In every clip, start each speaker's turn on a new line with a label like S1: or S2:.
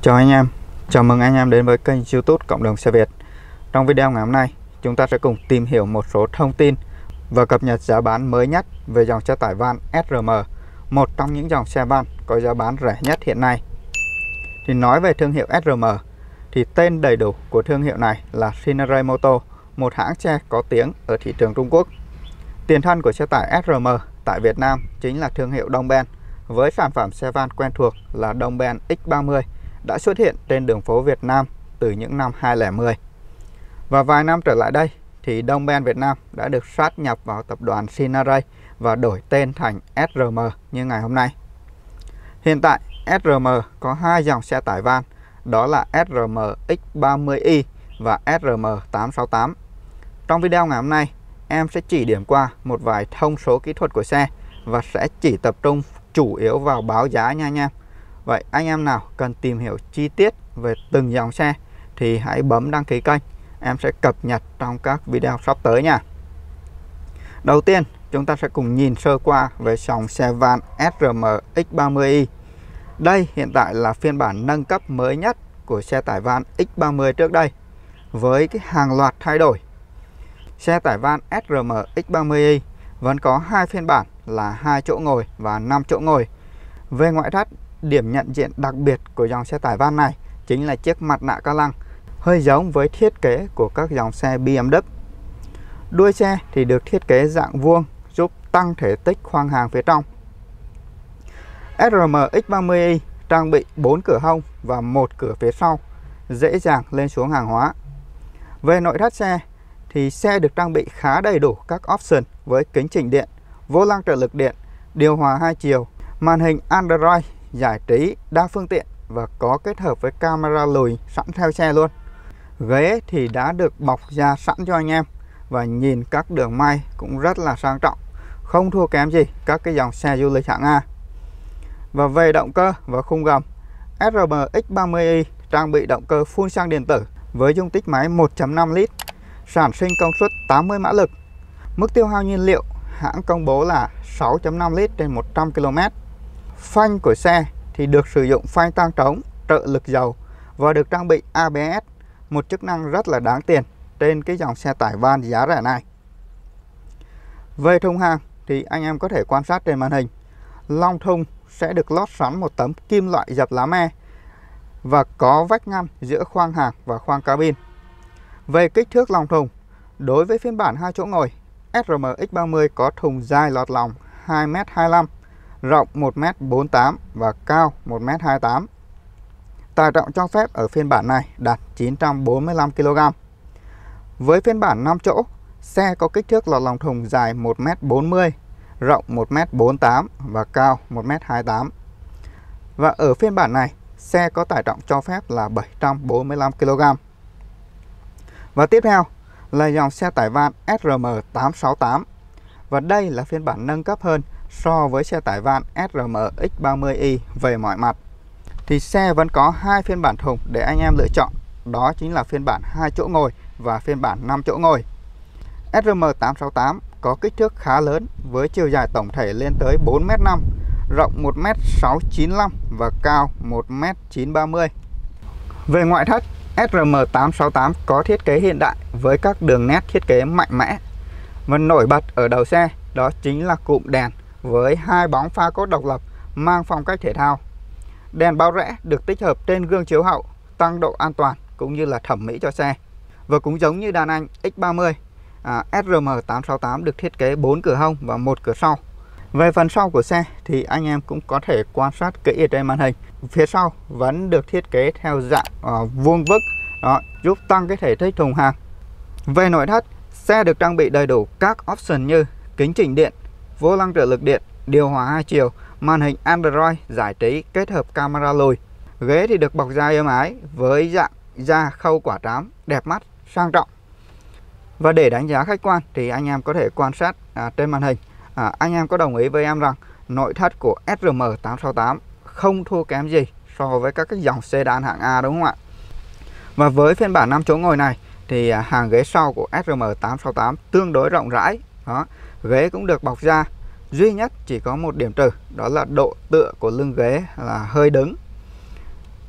S1: Chào anh em, chào mừng anh em đến với kênh YouTube Cộng đồng xe Việt. Trong video ngày hôm nay, chúng ta sẽ cùng tìm hiểu một số thông tin và cập nhật giá bán mới nhất về dòng xe tải van SRM, một trong những dòng xe van có giá bán rẻ nhất hiện nay. Thì nói về thương hiệu SRM, thì tên đầy đủ của thương hiệu này là Shinrei Motor, một hãng xe có tiếng ở thị trường Trung Quốc. Tiền thân của xe tải SRM tại Việt Nam chính là thương hiệu Dongben, với sản phẩm xe van quen thuộc là Dongben X30 đã xuất hiện trên đường phố Việt Nam từ những năm 2010. Và vài năm trở lại đây thì Dongben Việt Nam đã được sát nhập vào tập đoàn Shinrei và đổi tên thành SRM như ngày hôm nay. Hiện tại SRM có hai dòng xe tải van, đó là SRM X30i và SRM 868. Trong video ngày hôm nay, em sẽ chỉ điểm qua một vài thông số kỹ thuật của xe và sẽ chỉ tập trung chủ yếu vào báo giá nha anh em. Vậy anh em nào cần tìm hiểu chi tiết về từng dòng xe thì hãy bấm đăng ký kênh, em sẽ cập nhật trong các video sắp tới nha. Đầu tiên, chúng ta sẽ cùng nhìn sơ qua về dòng xe van SRM X30i. Đây hiện tại là phiên bản nâng cấp mới nhất của xe tải van X30 trước đây, với cái hàng loạt thay đổi. Xe tải van SRM X30i vẫn có hai phiên bản là 2 chỗ ngồi và 5 chỗ ngồi. Về ngoại thất, điểm nhận diện đặc biệt của dòng xe tải van này chính là chiếc mặt nạ ca lăng, hơi giống với thiết kế của các dòng xe BMW. Đuôi xe thì được thiết kế dạng vuông, giúp tăng thể tích khoang hàng phía trong. SRM X30i trang bị 4 cửa hông và 1 cửa phía sau, dễ dàng lên xuống hàng hóa. Về nội thất xe thì xe được trang bị khá đầy đủ các option với kính chỉnh điện, vô lăng trợ lực điện, điều hòa 2 chiều, màn hình Android, giải trí đa phương tiện và có kết hợp với camera lùi sẵn theo xe luôn. Ghế thì đã được bọc da sẵn cho anh em và nhìn các đường may cũng rất là sang trọng, không thua kém gì các cái dòng xe du lịch hạng A. Và về động cơ và khung gầm, SRM X30i trang bị động cơ phun xăng điện tử với dung tích máy 1.5 lít, sản sinh công suất 80 mã lực. Mức tiêu hao nhiên liệu hãng công bố là 6.5 lít trên 100 km. Phanh của xe thì được sử dụng phanh tang trống, trợ lực dầu và được trang bị ABS, một chức năng rất là đáng tiền trên cái dòng xe tải van giá rẻ này. Về thùng hàng thì anh em có thể quan sát trên màn hình. Lòng thùng sẽ được lót sẵn một tấm kim loại dập lá me và có vách ngăn giữa khoang hàng và khoang cabin. Về kích thước lòng thùng, đối với phiên bản 2 chỗ ngồi, SRM X30 có thùng dài lọt lòng 2m25, rộng 1m48 và cao 1m28. Tải trọng cho phép ở phiên bản này đạt 945 kg. Với phiên bản 5 chỗ, xe có kích thước lọt lòng thùng dài 1m40, rộng 1m48 và cao 1m28. Và ở phiên bản này, xe có tải trọng cho phép là 745 kg. Và tiếp theo là dòng xe tải van SRM 868. Và đây là phiên bản nâng cấp hơn so với xe tải van SRM X30i về mọi mặt. Thì xe vẫn có hai phiên bản thùng để anh em lựa chọn, đó chính là phiên bản 2 chỗ ngồi và phiên bản 5 chỗ ngồi. SRM 868 có kích thước khá lớn với chiều dài tổng thể lên tới 4m5, rộng 1m695 và cao 1m930. Về ngoại thất, SRM 868 có thiết kế hiện đại với các đường nét thiết kế mạnh mẽ. Và nổi bật ở đầu xe đó chính là cụm đèn với hai bóng pha cốt độc lập mang phong cách thể thao. Đèn báo rẽ được tích hợp trên gương chiếu hậu, tăng độ an toàn cũng như là thẩm mỹ cho xe. Và cũng giống như đàn anh X30, SRM 868 được thiết kế 4 cửa hông và 1 cửa sau. Về phần sau của xe thì anh em cũng có thể quan sát kỹ ở trên màn hình. Phía sau vẫn được thiết kế theo dạng vuông vức, giúp tăng cái thể tích thùng hàng. Về nội thất, xe được trang bị đầy đủ các option như kính chỉnh điện, vô lăng trợ lực điện, điều hòa 2 chiều, màn hình Android, giải trí kết hợp camera lùi. Ghế thì được bọc da êm ái với dạng da khâu quả trám, đẹp mắt, sang trọng. Và để đánh giá khách quan thì anh em có thể quan sát trên màn hình. Anh em có đồng ý với em rằng nội thất của SRM 868 không thua kém gì so với các cái dòng sedan hạng A, đúng không ạ? Và với phiên bản 5 chỗ ngồi này thì hàng ghế sau của SRM 868 tương đối rộng rãi. Ghế cũng được bọc da, duy nhất chỉ có một điểm trừ, đó là độ tựa của lưng ghế là hơi đứng.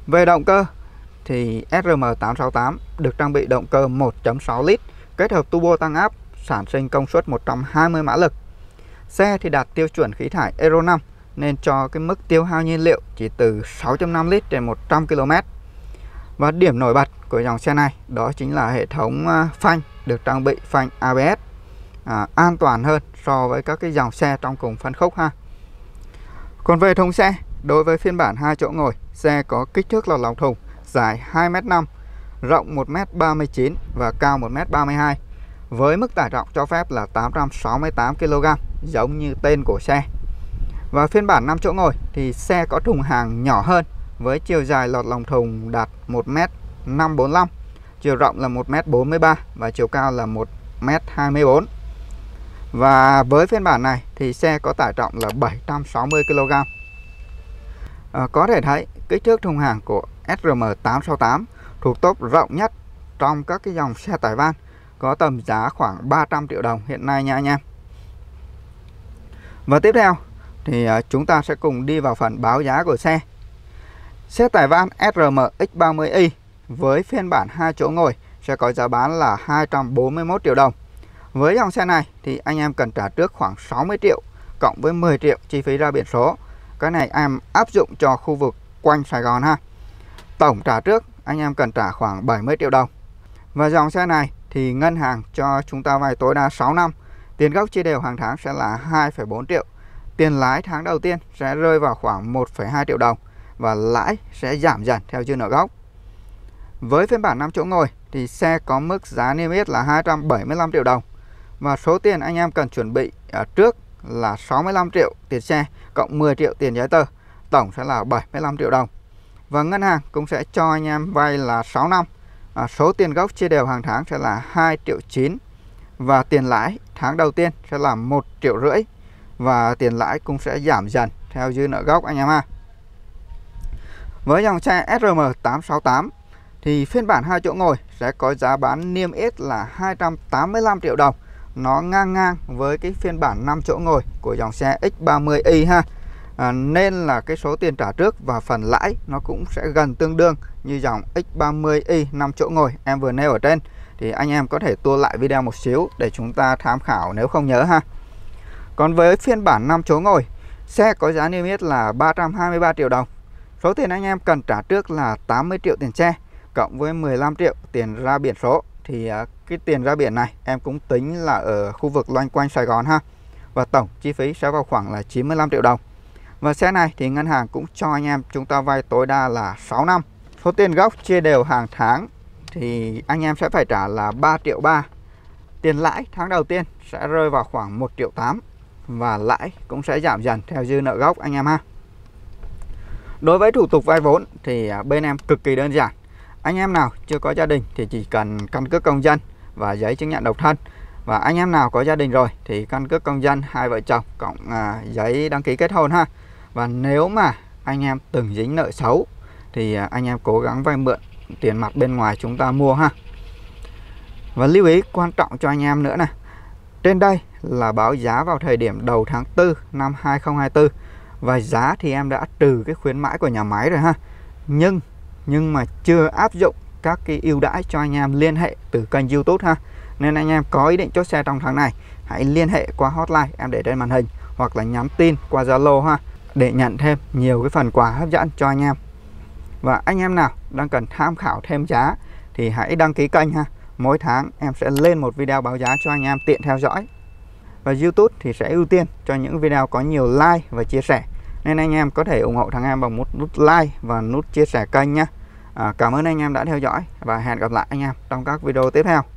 S1: Về động cơ thì SM868 được trang bị động cơ 1.6 lít kết hợp turbo tăng áp, sản sinh công suất 120 mã lực. Xe thì đạt tiêu chuẩn khí thải Euro 5 nên cho cái mức tiêu hao nhiên liệu chỉ từ 6.5 lít trên 100 km. Và điểm nổi bật của dòng xe này đó chính là hệ thống phanh được trang bị phanh ABS, an toàn hơn so với các cái dòng xe trong cùng phân khúc ha. Còn về thùng xe, đối với phiên bản 2 chỗ ngồi, xe có kích thước lọt lòng thùng dài 2m5, rộng 1m39 và cao 1m32 với mức tải trọng cho phép là 868 kg giống như tên của xe. Và phiên bản 5 chỗ ngồi thì xe có thùng hàng nhỏ hơn với chiều dài lọt lòng thùng đạt 1m545, chiều rộng là 1m43 và chiều cao là 1m24. Và với phiên bản này thì xe có tải trọng là 760 kg. Có thể thấy kích thước thùng hàng của SM868 thuộc top rộng nhất trong các cái dòng xe tải van, có tầm giá khoảng 300 triệu đồng hiện nay nha anh em. Và tiếp theo thì chúng ta sẽ cùng đi vào phần báo giá của xe. Xe tải van SM X30i với phiên bản 2 chỗ ngồi sẽ có giá bán là 241 triệu đồng. Với dòng xe này thì anh em cần trả trước khoảng 60 triệu cộng với 10 triệu chi phí ra biển số. Cái này em áp dụng cho khu vực quanh Sài Gòn ha. Tổng trả trước anh em cần trả khoảng 70 triệu đồng. Và dòng xe này thì ngân hàng cho chúng ta vay tối đa 6 năm. Tiền gốc chia đều hàng tháng sẽ là 2,4 triệu. Tiền lãi tháng đầu tiên sẽ rơi vào khoảng 1,2 triệu đồng và lãi sẽ giảm dần theo dư nợ gốc. Với phiên bản 5 chỗ ngồi thì xe có mức giá niêm yết là 275 triệu đồng. Và số tiền anh em cần chuẩn bị trước là 65 triệu tiền xe cộng 10 triệu tiền giấy tờ, tổng sẽ là 75 triệu đồng. Và ngân hàng cũng sẽ cho anh em vay là 6 năm. Số tiền gốc chia đều hàng tháng sẽ là 2,9 triệu và tiền lãi tháng đầu tiên sẽ là 1,5 triệu và tiền lãi cũng sẽ giảm dần theo dư nợ gốc anh em ha. Với dòng xe SM868 thì phiên bản 2 chỗ ngồi sẽ có giá bán niêm yết là 285 triệu đồng. Nó ngang với cái phiên bản 5 chỗ ngồi của dòng xe X30i ha. Nên là cái số tiền trả trước và phần lãi nó cũng sẽ gần tương đương như dòng X30i 5 chỗ ngồi em vừa nêu ở trên. Thì anh em có thể tua lại video một xíu để chúng ta tham khảo nếu không nhớ ha. Còn với phiên bản 5 chỗ ngồi, xe có giá niêm yết là 323 triệu đồng. Số tiền anh em cần trả trước là 80 triệu tiền xe cộng với 15 triệu tiền ra biển số. Thì cái tiền ra biển này em cũng tính là ở khu vực loanh quanh Sài Gòn ha. Và tổng chi phí sẽ vào khoảng là 95 triệu đồng. Và xe này thì ngân hàng cũng cho anh em chúng ta vay tối đa là 6 năm. Số tiền gốc chia đều hàng tháng thì anh em sẽ phải trả là 3,3 triệu. Tiền lãi tháng đầu tiên sẽ rơi vào khoảng 1,8 triệu và lãi cũng sẽ giảm dần theo dư nợ gốc anh em ha. Đối với thủ tục vay vốn thì bên em cực kỳ đơn giản. Anh em nào chưa có gia đình thì chỉ cần căn cước công dân và giấy chứng nhận độc thân. Và anh em nào có gia đình rồi thì căn cước công dân 2 vợ chồng cộng giấy đăng ký kết hôn ha. Và nếu mà anh em từng dính nợ xấu thì anh em cố gắng vay mượn tiền mặt bên ngoài chúng ta mua ha. Và lưu ý quan trọng cho anh em nữa nè. Trên đây là báo giá vào thời điểm đầu tháng 4 năm 2024. Và giá thì em đã trừ cái khuyến mãi của nhà máy rồi ha. Nhưng mà chưa áp dụng các cái ưu đãi cho anh em liên hệ từ kênh YouTube ha. Nên anh em có ý định chốt xe trong tháng này, hãy liên hệ qua hotline em để trên màn hình hoặc là nhắn tin qua Zalo ha để nhận thêm nhiều cái phần quà hấp dẫn cho anh em. Và anh em nào đang cần tham khảo thêm giá thì hãy đăng ký kênh ha. Mỗi tháng em sẽ lên một video báo giá cho anh em tiện theo dõi. Và YouTube thì sẽ ưu tiên cho những video có nhiều like và chia sẻ. Nên anh em có thể ủng hộ thằng em bằng một nút like và nút chia sẻ kênh nhé. Cảm ơn anh em đã theo dõi và hẹn gặp lại anh em trong các video tiếp theo.